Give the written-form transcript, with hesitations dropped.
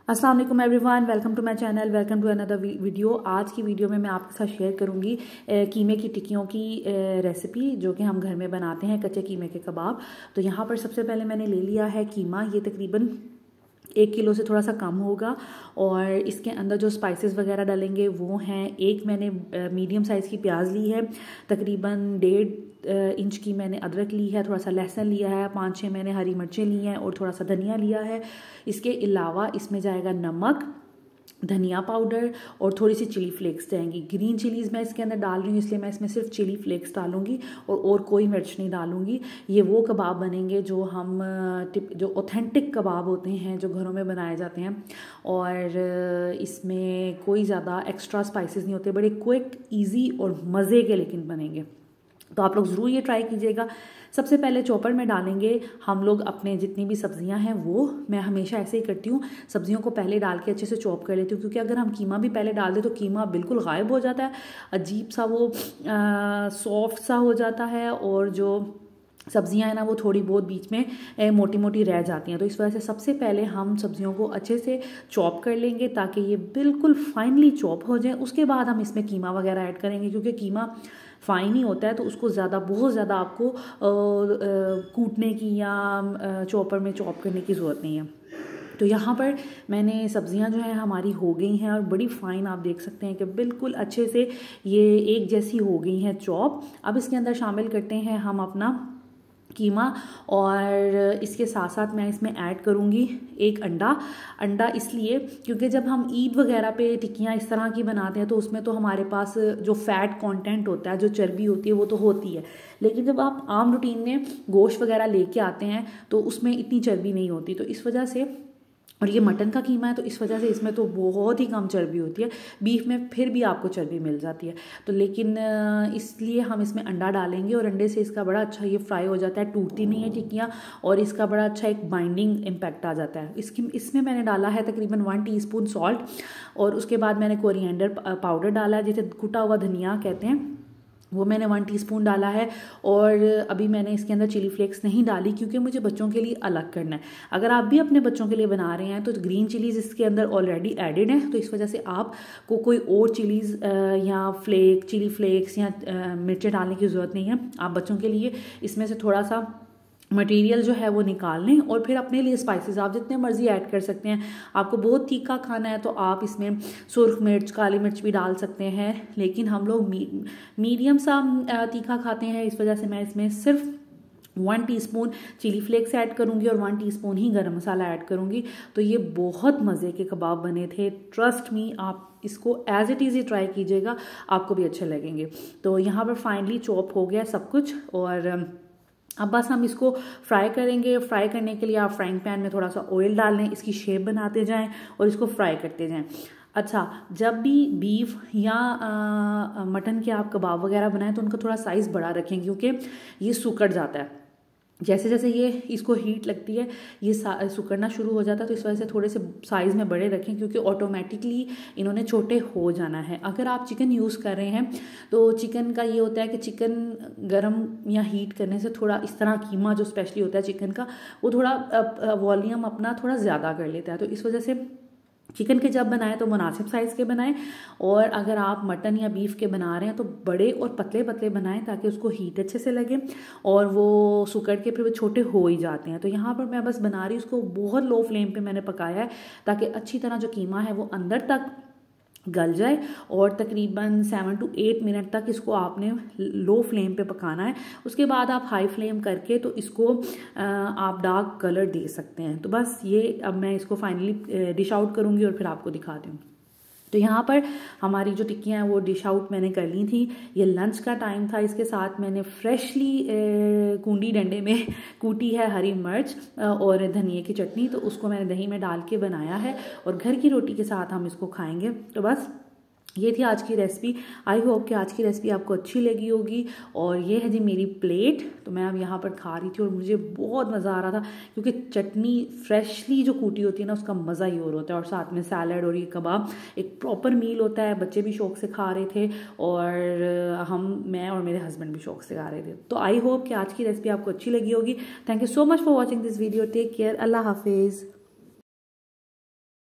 अस्सलाम वालेकुम everyone, welcome to my channel, welcome to another video. आज की वीडियो में मैं आपके साथ शेयर करूंगी कीमे की टिक्कियों की रेसिपी जो कि हम घर में बनाते हैं, कच्चे कीमे के कबाब। तो यहाँ पर सबसे पहले मैंने ले लिया है कीमा। ये तकरीबन 1 किलो से थोड़ा सा कम होगा और इसके अंदर जो स्पाइसेस वगैरह डालेंगे वो हैं, एक मैंने मीडियम साइज़ की प्याज ली है, तकरीबन 1.5 इंच की मैंने अदरक ली है, थोड़ा सा लहसुन लिया है, 5-6 मैंने हरी मिर्चें ली हैं और थोड़ा सा धनिया लिया है। इसके अलावा इसमें जाएगा नमक, धनिया पाउडर और थोड़ी सी चिली फ्लेक्स जाएंगी। ग्रीन चिलीज़ मैं इसके अंदर डाल रही हूँ, इसलिए मैं इसमें सिर्फ चिली फ्लेक्स डालूंगी और कोई मिर्च नहीं डालूंगी। ये वो कबाब बनेंगे जो हम जो ऑथेंटिक कबाब होते हैं जो घरों में बनाए जाते हैं, और इसमें कोई ज़्यादा एक्स्ट्रा स्पाइसेस नहीं होते, बड़े क्विक, ईजी और मज़े के लेकिन बनेंगे। तो आप लोग ज़रूर ये ट्राई कीजिएगा। सबसे पहले चॉपर में डालेंगे हम लोग अपने जितनी भी सब्जियां हैं वो। मैं हमेशा ऐसे ही करती हूँ, सब्जियों को पहले डाल के अच्छे से चॉप कर लेती हूँ, क्योंकि अगर हम कीमा भी पहले डाल दें तो कीमा बिल्कुल गायब हो जाता है, अजीब सा वो सॉफ्ट सा हो जाता है, और जो सब्जियां हैं ना वो थोड़ी बहुत बीच में मोटी मोटी रह जाती हैं। तो इस वजह से सबसे पहले हम सब्जियों को अच्छे से चॉप कर लेंगे ताकि ये बिल्कुल फाइनली चॉप हो जाए। उसके बाद हम इसमें कीमा वगैरह ऐड करेंगे, क्योंकि कीमा फाइन ही होता है तो उसको बहुत ज़्यादा आपको कूटने की या चॉपर में चॉप करने की ज़रूरत नहीं है। तो यहाँ पर मैंने सब्जियां जो हैं हमारी हो गई हैं और बड़ी फ़ाइन, आप देख सकते हैं कि बिल्कुल अच्छे से ये एक जैसी हो गई हैं चॉप। अब इसके अंदर शामिल करते हैं हम अपना कीमा, और इसके साथ साथ मैं इसमें ऐड करूँगी एक अंडा इसलिए क्योंकि जब हम ईद वगैरह पे टिक्कियाँ इस तरह की बनाते हैं तो उसमें तो हमारे पास जो फैट कंटेंट होता है, जो चर्बी होती है वो तो होती है, लेकिन जब आप आम रूटीन में गोश्त वगैरह लेके आते हैं तो उसमें इतनी चर्बी नहीं होती। तो इस वजह से, और ये मटन का कीमा है तो इस वजह से इसमें तो बहुत ही कम चर्बी होती है। बीफ में फिर भी आपको चर्बी मिल जाती है, तो लेकिन इसलिए हम इसमें अंडा डालेंगे और अंडे से इसका बड़ा अच्छा ये फ्राई हो जाता है, टूटती नहीं है टिक्कियाँ, और इसका बड़ा अच्छा एक बाइंडिंग इम्पैक्ट आ जाता है। इसमें मैंने डाला है तकरीबन 1 टीस्पून सॉल्ट, और उसके बाद मैंने कोरिएंडर पाउडर डाला है, जिसे कुटा हुआ धनिया कहते हैं, वो मैंने 1 टीस्पून डाला है। और अभी मैंने इसके अंदर चिली फ्लेक्स नहीं डाली क्योंकि मुझे बच्चों के लिए अलग करना है। अगर आप भी अपने बच्चों के लिए बना रहे हैं तो ग्रीन चिलीज़ इसके अंदर ऑलरेडी एडेड है, तो इस वजह से आपको कोई और चिलीज़ या चिली फ्लेक्स या मिर्चें डालने की ज़रूरत नहीं है। आप बच्चों के लिए इसमें से थोड़ा सा मटेरियल जो है वो निकाल लें और फिर अपने लिए स्पाइसेस आप जितने मर्जी ऐड कर सकते हैं। आपको बहुत तीखा खाना है तो आप इसमें सुर्ख मिर्च, काली मिर्च भी डाल सकते हैं, लेकिन हम लोग मीडियम सा तीखा खाते हैं, इस वजह से मैं इसमें सिर्फ 1 टीस्पून चिली फ्लेक्स ऐड करूंगी और 1 टीस्पून ही गरम मसाला ऐड करूंगी। तो ये बहुत मज़े के कबाब बने थे, ट्रस्ट मी। आप इसको एज इट इज़ ही ट्राई कीजिएगा, आपको भी अच्छे लगेंगे। तो यहाँ पर फाइनली चॉप हो गया सब कुछ, और अब बस हम इसको फ्राई करेंगे। फ्राई करने के लिए आप फ्राइंग पैन में थोड़ा सा ऑयल डाल लें, इसकी शेप बनाते जाएं और इसको फ्राई करते जाएं। अच्छा, जब भी बीफ या मटन के आप कबाब वगैरह बनाएं तो उनका थोड़ा साइज़ बड़ा रखें, क्योंकि ये सुकड़ जाता है। जैसे जैसे ये इसको हीट लगती है ये सुकड़ना शुरू हो जाता है, तो इस वजह से थोड़े से साइज़ में बड़े रखें, क्योंकि ऑटोमेटिकली इन्होंने छोटे हो जाना है। अगर आप चिकन यूज़ कर रहे हैं तो चिकन का ये होता है कि चिकन गरम या हीट करने से थोड़ा इस तरह कीमा जो स्पेशली होता है चिकन का, वो थोड़ा वॉल्यूम अपना थोड़ा ज़्यादा कर लेता है। तो इस वजह से चिकन के जब बनाएं तो मुनासिब साइज़ के बनाएं, और अगर आप मटन या बीफ के बना रहे हैं तो बड़े और पतले पतले बनाएं ताकि उसको हीट अच्छे से लगे, और वो सुकड़ के फिर वो छोटे हो ही जाते हैं। तो यहाँ पर मैं बस बना रही हूँ, उसको बहुत लो फ्लेम पे मैंने पकाया है ताकि अच्छी तरह जो कीमा है वो अंदर तक गल जाए, और तकरीबन 7 to 8 मिनट तक इसको आपने लो फ्लेम पे पकाना है। उसके बाद आप हाई फ्लेम करके तो इसको आप डार्क कलर दे सकते हैं। तो बस ये अब मैं इसको फाइनली डिश आउट करूँगी और फिर आपको दिखाती हूँ। तो यहाँ पर हमारी जो टिक्कियाँ हैं वो डिश आउट मैंने कर ली थी। ये लंच का टाइम था, इसके साथ मैंने फ्रेशली कूंडी डंडे में कूटी है हरी मिर्च और धनिए की चटनी, तो उसको मैंने दही में डाल के बनाया है और घर की रोटी के साथ हम इसको खाएंगे। तो बस ये थी आज की रेसिपी। आई होप कि आज की रेसिपी आपको अच्छी लगी होगी। और ये है जी मेरी प्लेट, तो मैं अब यहाँ पर खा रही थी और मुझे बहुत मज़ा आ रहा था, क्योंकि चटनी फ्रेशली जो कूटी होती है ना उसका मज़ा ही और होता है, और साथ में सैलड और ये कबाब, एक प्रॉपर मील होता है। बच्चे भी शौक से खा रहे थे और मैं और मेरे हस्बैंड भी शौक से खा रहे थे। तो आई होप कि आज की रेसिपी आपको अच्छी लगी होगी। Thank you so much for watching this video. Take care, अल्लाह हाफिज़।